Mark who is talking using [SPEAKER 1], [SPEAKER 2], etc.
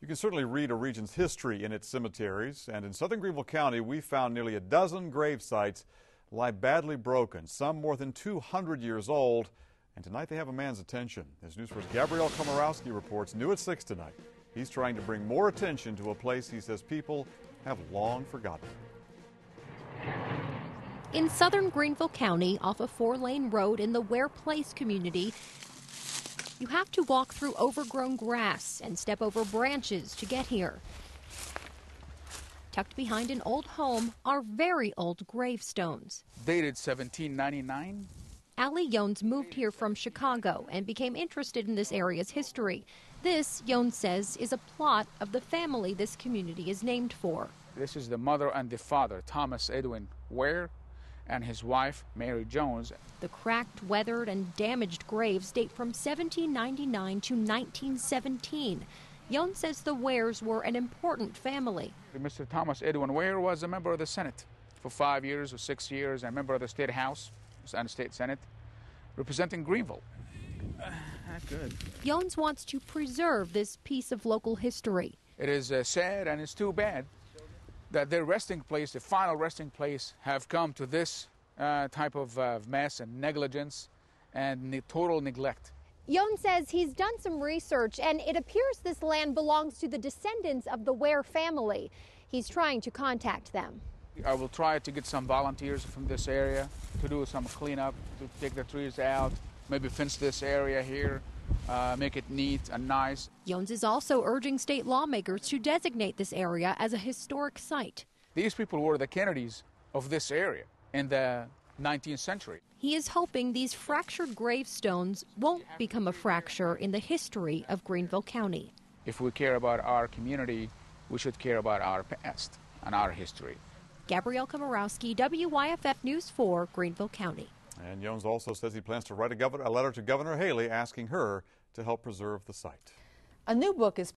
[SPEAKER 1] You can certainly read a region's history in its cemeteries, and in southern Greenville County, we found nearly a dozen grave sites lie badly broken, some more than 200 years old, and tonight they have a man's attention. As News 4's Gabrielle Komarowski reports, new at 6 tonight. He's trying to bring more attention to a place he says people have long forgotten.
[SPEAKER 2] In southern Greenville County, off a 4-lane road in the Ware Place community, you have to walk through overgrown grass and step over branches to get here. Tucked behind an old home are very old gravestones.
[SPEAKER 3] Dated 1799.
[SPEAKER 2] Allie Jones moved here from Chicago and became interested in this area's history. This, Jones says, is a plot of the family this community is named for.
[SPEAKER 3] This is the mother and the father, Thomas Edwin Ware, and his wife, Mary Jones.
[SPEAKER 2] The cracked, weathered, and damaged graves date from 1799 to 1917. Jones says the Wares were an important family.
[SPEAKER 3] Mr. Thomas Edwin Ware was a member of the Senate for 5 years or 6 years, and a member of the State House and State Senate, representing Greenville. Good.
[SPEAKER 2] Jones wants to preserve this piece of local history.
[SPEAKER 3] It is sad, and it's too bad that their resting place, the final resting place, have come to this type of mess and negligence and total neglect.
[SPEAKER 4] Jones says he's done some research, and it appears this land belongs to the descendants of the Ware family. He's trying to contact them.
[SPEAKER 3] I will try to get some volunteers from this area to do some cleanup, to take the trees out, maybe fence this area here, make it neat and nice.
[SPEAKER 2] Jones is also urging state lawmakers to designate this area as a historic site.
[SPEAKER 3] These people were the Kennedys of this area in the 19th century.
[SPEAKER 2] He is hoping these fractured gravestones won't become a fracture in the history of Greenville County.
[SPEAKER 3] If we care about our community, we should care about our past and our history.
[SPEAKER 2] Gabrielle Komarowski, WYFF News 4, Greenville County.
[SPEAKER 1] And Jones also says he plans to write a letter to Governor Haley asking her to help preserve the site.
[SPEAKER 5] A new book is